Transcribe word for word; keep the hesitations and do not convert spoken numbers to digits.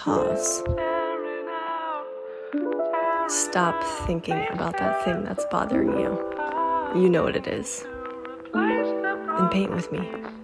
pause. Stop thinking about that thing that's bothering you. You know what it is. And paint with me.